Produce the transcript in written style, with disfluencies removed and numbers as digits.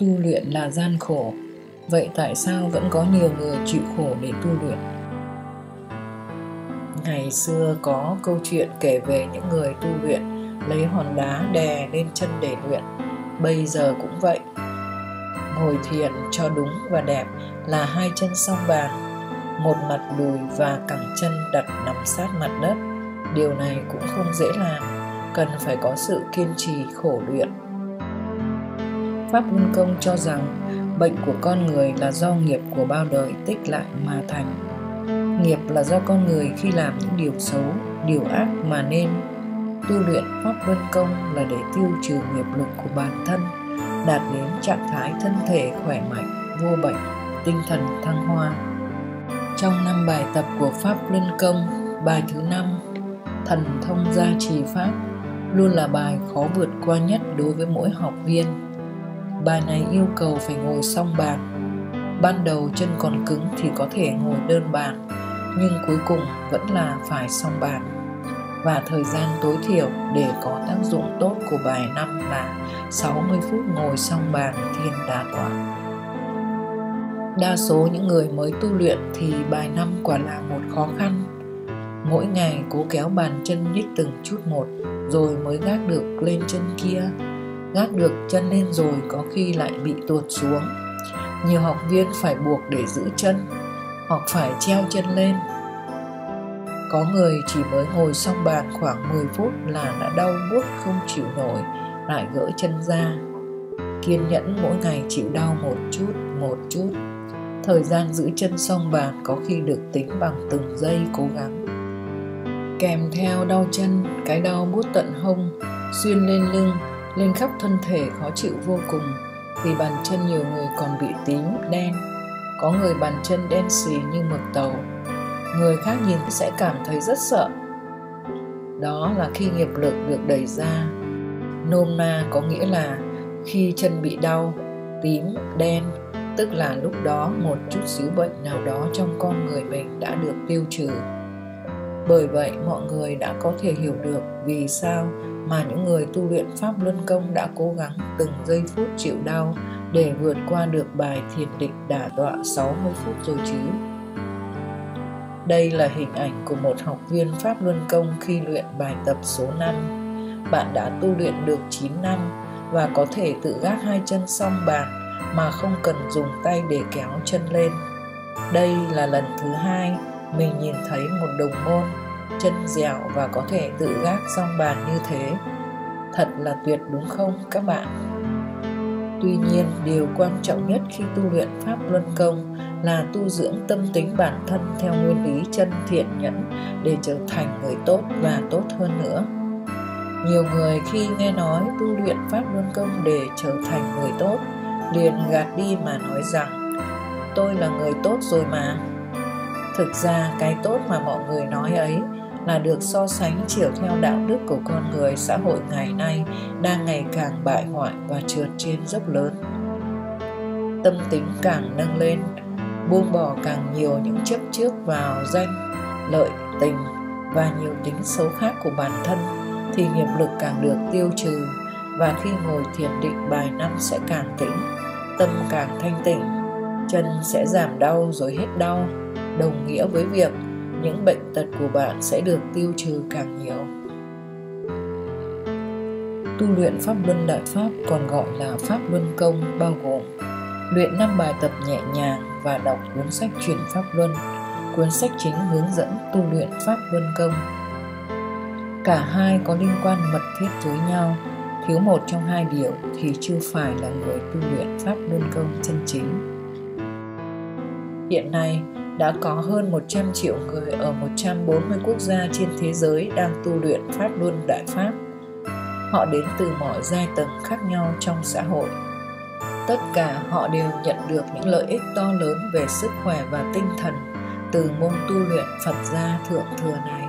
Tu luyện là gian khổ, vậy tại sao vẫn có nhiều người chịu khổ để tu luyện? Ngày xưa có câu chuyện kể về những người tu luyện lấy hòn đá đè lên chân để luyện. Bây giờ cũng vậy. Ngồi thiền cho đúng và đẹp là hai chân song bàn, một mặt đùi và cẳng chân đặt nằm sát mặt đất. Điều này cũng không dễ làm, cần phải có sự kiên trì khổ luyện. Pháp Luân Công cho rằng bệnh của con người là do nghiệp của bao đời tích lại mà thành. Nghiệp là do con người khi làm những điều xấu, điều ác mà nên. Tu luyện Pháp Luân Công là để tiêu trừ nghiệp lực của bản thân, đạt đến trạng thái thân thể khỏe mạnh, vô bệnh, tinh thần thăng hoa. Trong 5 bài tập của Pháp Luân Công, bài thứ 5, Thần thông gia trì Pháp, luôn là bài khó vượt qua nhất đối với mỗi học viên. Bài này yêu cầu phải ngồi song bàn. Ban đầu chân còn cứng thì có thể ngồi đơn bàn, nhưng cuối cùng vẫn là phải song bàn. Và thời gian tối thiểu để có tác dụng tốt của bài 5 là 60 phút ngồi song bàn thiền đả tọa. Đa số những người mới tu luyện thì bài 5 quả là một khó khăn. Mỗi ngày cố kéo bàn chân nhích từng chút một, rồi mới gác được lên chân kia. Gác được chân lên rồi có khi lại bị tuột xuống. Nhiều học viên phải buộc để giữ chân, hoặc phải treo chân lên. Có người chỉ mới ngồi song bàn khoảng 10 phút là đã đau buốt không chịu nổi, lại gỡ chân ra. Kiên nhẫn mỗi ngày chịu đau một chút. Thời gian giữ chân song bàn có khi được tính bằng từng giây cố gắng. Kèm theo đau chân, cái đau buốt tận hông, xuyên lên lưng, lên khắp thân thể khó chịu vô cùng. Vì bàn chân nhiều người còn bị tím, đen. Có người bàn chân đen xì như mực tàu. Người khác nhìn sẽ cảm thấy rất sợ. Đó là khi nghiệp lực được đẩy ra. Nôm na có nghĩa là khi chân bị đau, tím, đen, tức là lúc đó một chút xíu bệnh nào đó trong con người mình đã được tiêu trừ. Bởi vậy mọi người đã có thể hiểu được vì sao mà những người tu luyện Pháp Luân Công đã cố gắng từng giây phút chịu đau để vượt qua được bài thiền định đả tọa 60 phút rồi chứ. Đây là hình ảnh của một học viên Pháp Luân Công khi luyện bài tập số 5. Bạn đã tu luyện được 9 năm và có thể tự gác hai chân song bàn mà không cần dùng tay để kéo chân lên. Đây là lần thứ 2 mình nhìn thấy một đồng môn chân dẻo và có thể tự gác song bàn như thế. Thật là tuyệt đúng không các bạn? Tuy nhiên, điều quan trọng nhất khi tu luyện Pháp Luân Công là tu dưỡng tâm tính bản thân theo nguyên lý chân thiện nhẫn để trở thành người tốt và tốt hơn nữa. Nhiều người khi nghe nói tu luyện Pháp Luân Công để trở thành người tốt, liền gạt đi mà nói rằng tôi là người tốt rồi mà. Thực ra cái tốt mà mọi người nói ấy là được so sánh chiều theo đạo đức của con người xã hội ngày nay đang ngày càng bại hoại và trượt trên dốc lớn. Tâm tính càng nâng lên, buông bỏ càng nhiều những chấp trước vào danh, lợi, tình và nhiều tính xấu khác của bản thân thì nghiệp lực càng được tiêu trừ, và khi ngồi thiền định bài 5 sẽ càng tĩnh, tâm càng thanh tịnh, chân sẽ giảm đau rồi hết đau, đồng nghĩa với việc những bệnh tật của bạn sẽ được tiêu trừ càng nhiều. Tu luyện Pháp Luân Đại Pháp còn gọi là Pháp Luân Công bao gồm luyện 5 bài tập nhẹ nhàng và đọc cuốn sách Chuyển Pháp Luân, cuốn sách chính hướng dẫn tu luyện Pháp Luân Công. Cả hai có liên quan mật thiết với nhau, thiếu một trong hai điều thì chưa phải là người tu luyện Pháp Luân Công chân chính. Hiện nay, đã có hơn 100 triệu người ở 140 quốc gia trên thế giới đang tu luyện Pháp Luân Đại Pháp. Họ đến từ mọi giai tầng khác nhau trong xã hội. Tất cả họ đều nhận được những lợi ích to lớn về sức khỏe và tinh thần từ môn tu luyện Phật gia Thượng Thừa này.